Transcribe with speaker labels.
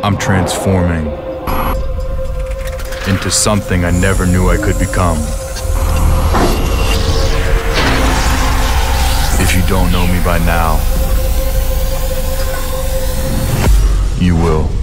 Speaker 1: I'm transforming into something I never knew I could become. If you don't know me by now, you will.